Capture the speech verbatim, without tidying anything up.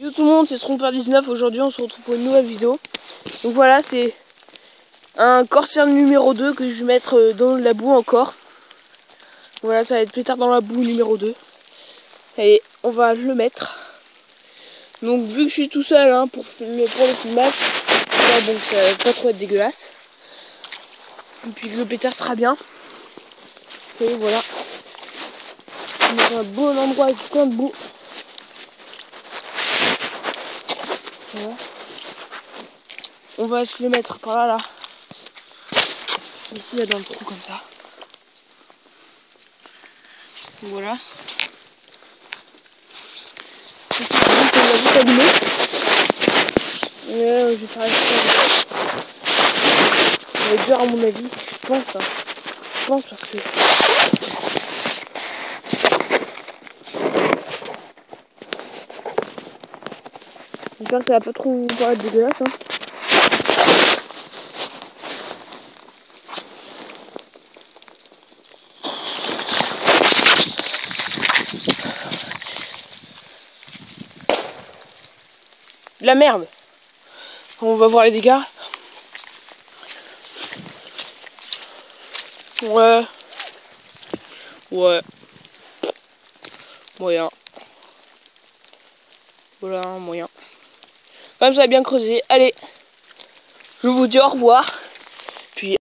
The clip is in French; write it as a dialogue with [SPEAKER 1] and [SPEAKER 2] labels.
[SPEAKER 1] Yo tout le monde, c'est Trompeur dix-neuf. Aujourd'hui on se retrouve pour une nouvelle vidéo. Donc voilà, c'est un Corsair numéro deux que je vais mettre dans la boue encore. Voilà, ça va être pétard dans la boue numéro deux. Et on va le mettre. Donc vu que je suis tout seul hein, pour, le, pour le filmage, là, bon, ça va pas trop être dégueulasse. Et puis le pétard sera bien. Et voilà. On est dans un bon endroit avec plein de boue. Voilà. On va se le mettre par là, là. Ici, là, dans le trou, comme ça. Voilà. Ici, on va juste allumer. Et là, je vais faire ça. Ça va être dur, à mon avis. Je pense, hein. Je pense, parce que... J'espère que ça va pas trop paraître dégueulasse, hein. De la merde. On va voir les dégâts. Ouais. Ouais. Moyen. Voilà, moyen. Comme ça, bien creusé. Allez. Je vous dis au revoir. Puis